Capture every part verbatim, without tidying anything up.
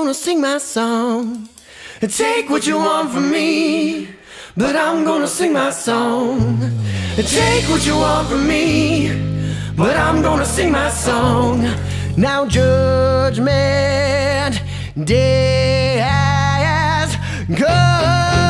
gonna sing my song. Take what you want from me, but I'm gonna sing my song. Take what you want from me, but I'm gonna sing my song. Now Judgment Day has gone.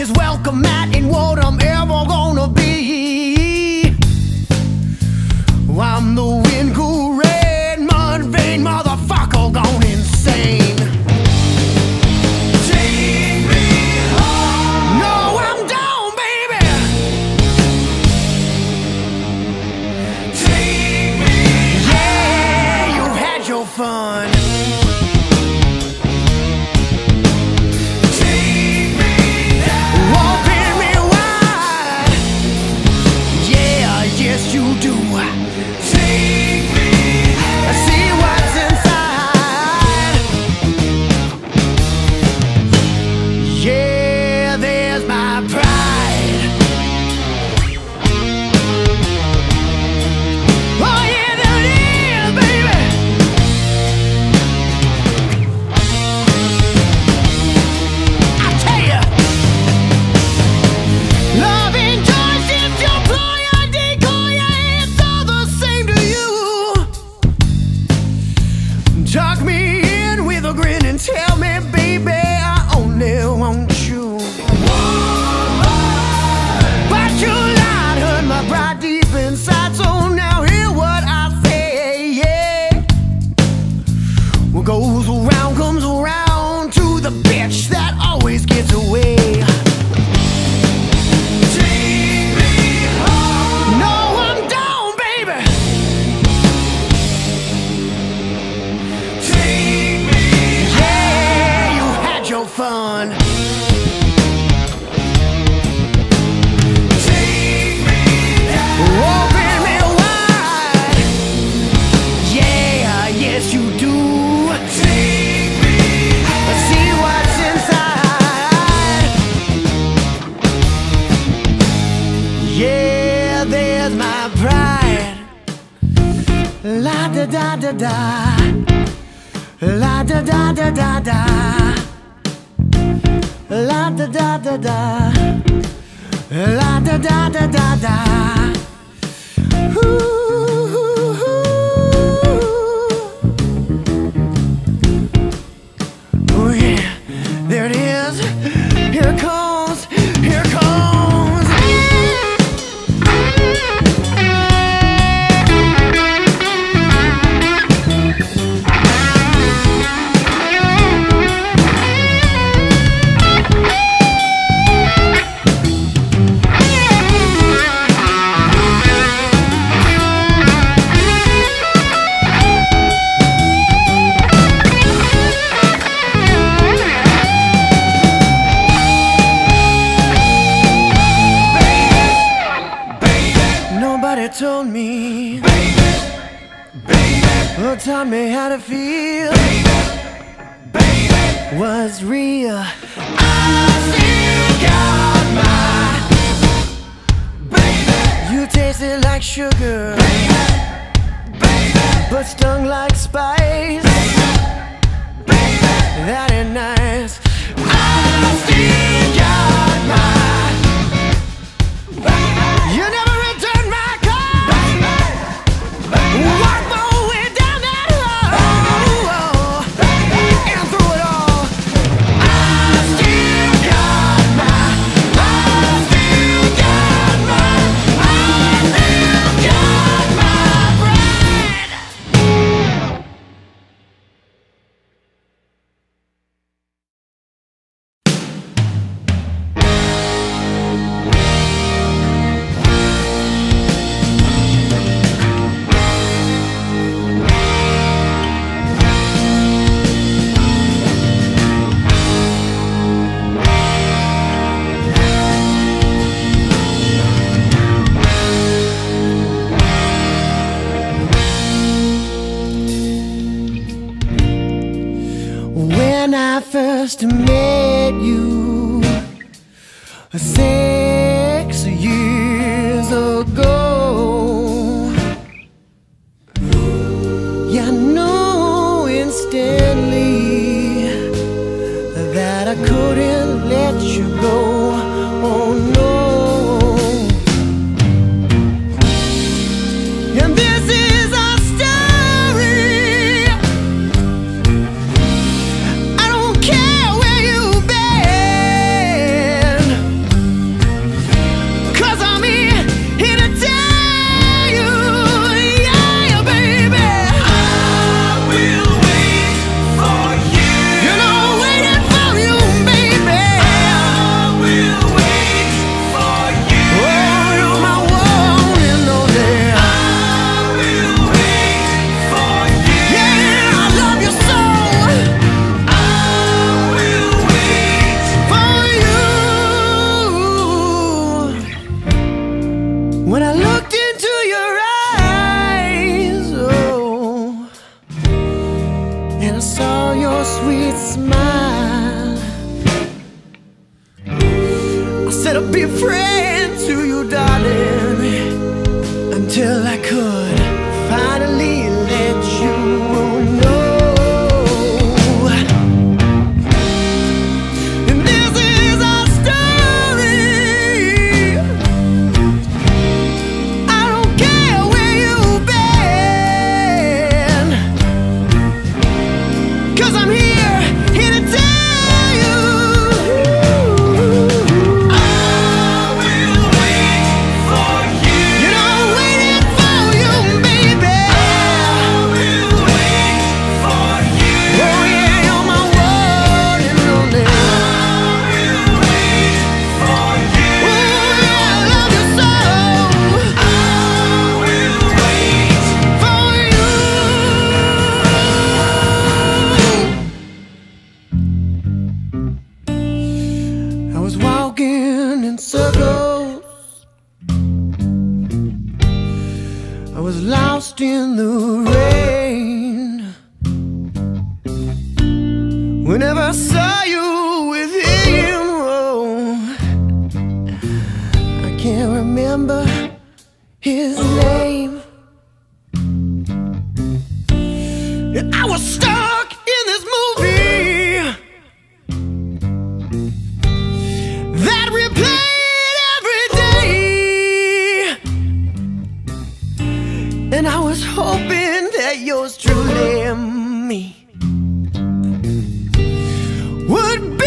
is welcome at ain't what I'm ever gonna be. I'm the wind cool red mud vein motherfucker gone insane. Take me home. No, I'm down, baby. Take me home. Yeah, you've had your fun. Tuck me in with a grin and tell me, baby, I only want you. But you lied, hurt my pride deep inside, so now hear what I say, yeah. What goes around comes around to the bitch that always gets away. Take me home. No, I'm down, baby. Fun. Take me down. Open me wide. Yeah, yes you do. Take me down. See what's inside. Yeah, there's my pride. La da da da da. La da da da da da. La da da da da, la da da da da da. Ooh, ooh, ooh. Oh yeah, there it is. Here it comes, here it comes. Nobody told me, baby, baby, or taught me how to feel, baby, baby, was real. I still got my baby. You tasted like sugar, baby, baby, but stung like spice, baby, baby. That ain't nice. I still got my baby. You never. Walk my way down that road, and through it all, I still got my, I still got my, I still got my pride. When I first met you six years ago, yeah, I knew instantly that I couldn't let you go. Oh no. And this is our story. I don't care where you've been. saw your sweet smile, I said I'd be a friend to you, darling, until I could finally let you know. And this is our story. I don't care where you've been, 'cause I'm here, here to tell you I will wait for you. You know, waiting for you, baby. I will wait for you. Oh yeah, you're my one and only. I will wait for you. Oh yeah, I love you so. I will wait for you. I was walking in circles, I was lost in the rain. Whenever I saw you with him, oh, I can't remember his name. And I was stuck in this movie that replayed every day, and I was hoping that yours truly, me, would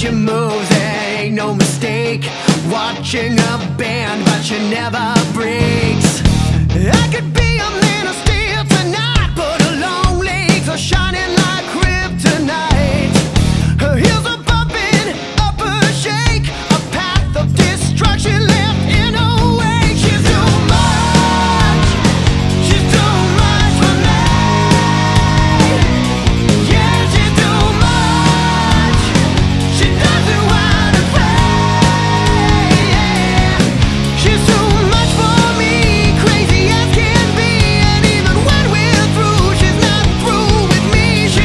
she moves, it ain't no mistake. Watching a band, but she never breaks. I could be a man of steel tonight, but her long legs are shining like kryptonite. Her heels are bumping up her shake, a path of destruction left in her wake. She's too much, she's too much for me. Yeah, she's too much, she doesn't wanna play. Yeah. She's too much for me, crazy as can be. And even when we're through, she's not through with me. She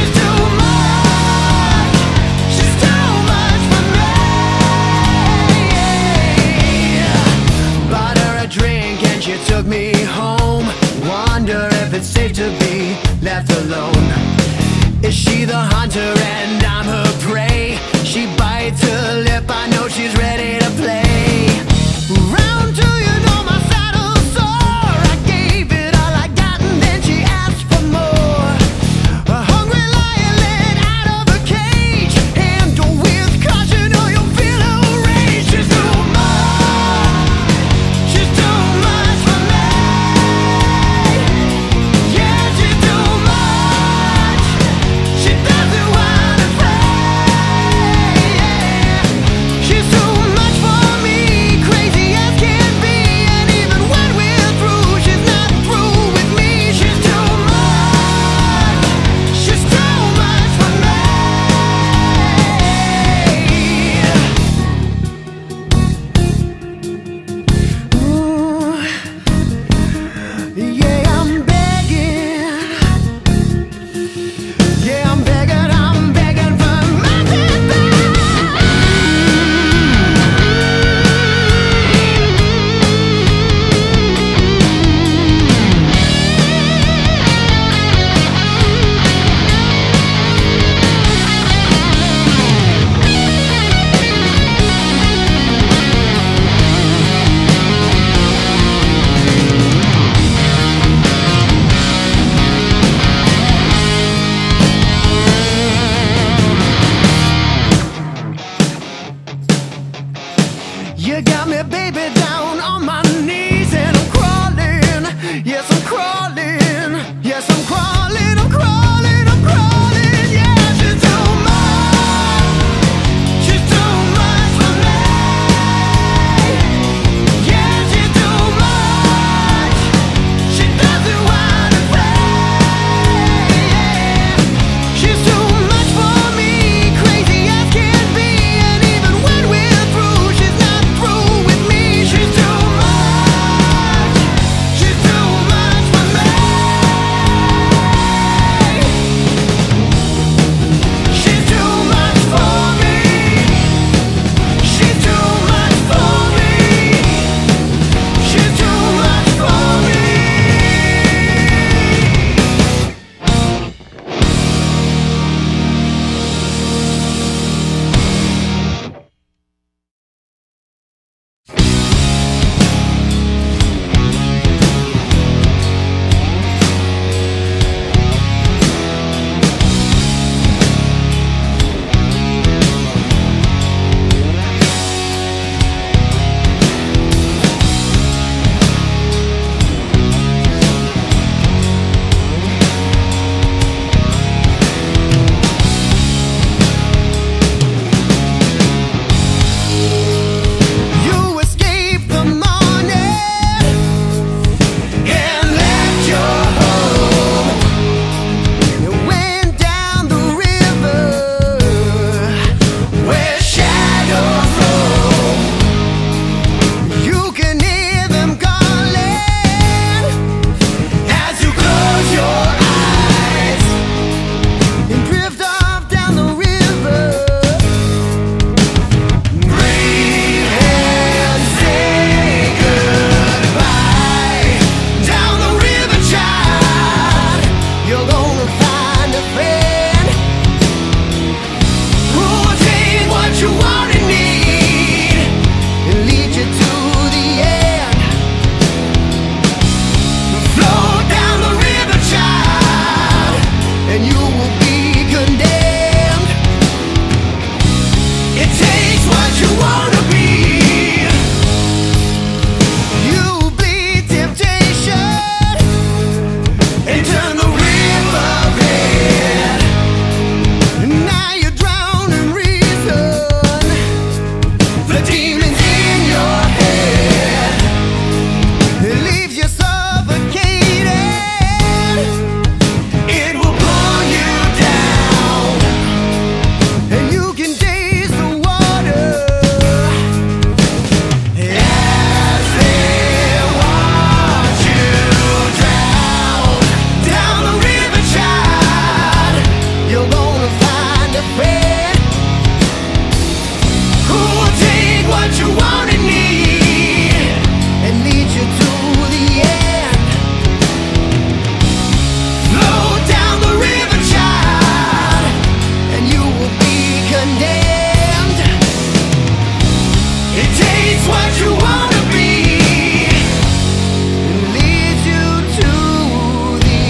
It takes what you wanna be. You bleed temptation and turn the river red. Now you're drowning reason, the demons in your head. It leaves you suffocated. It will pull you down, and you can taste the water as they watch you drown. Down the river child, you're gonna find a friend who will take what you want and need and lead you to the end. Flow down the river child, and you will be condemned. It takes what you wanna be and leads you to the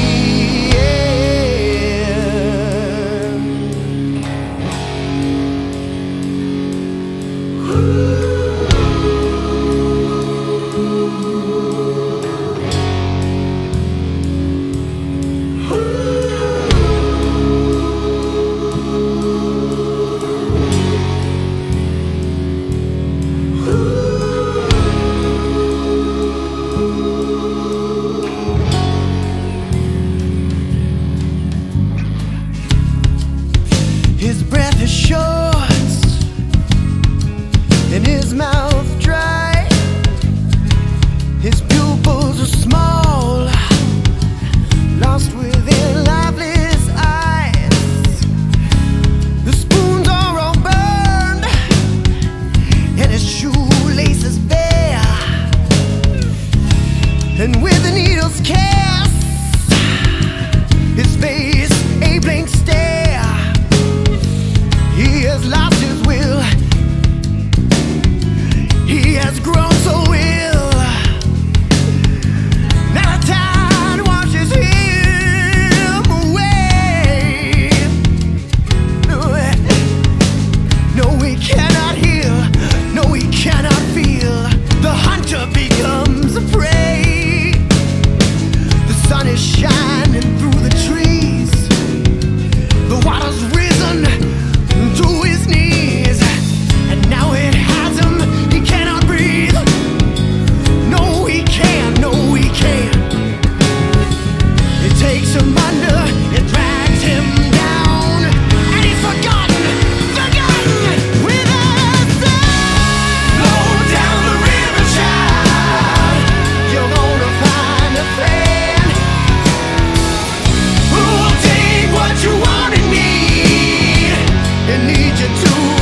His breath is short and his mouth dry. His pupils are small, lost within lifeless eyes. The spoons are all burned and his shoelaces bare, and with the needle's cast, his face a blank stare. He has lost his will. He has grown so ill. Now the tide washes him away. No, he cannot heal. No, he cannot feel. The hunter becomes a prey. The sun is shining through the trees. The water's risen to his knees, and now it has him. He cannot breathe. No, he can't. No, he can't. It takes him under. It drags him down, and he's forgotten, forgotten without a sound. Flow down the river child, you're gonna find a friend who will take what you want and need and lead you to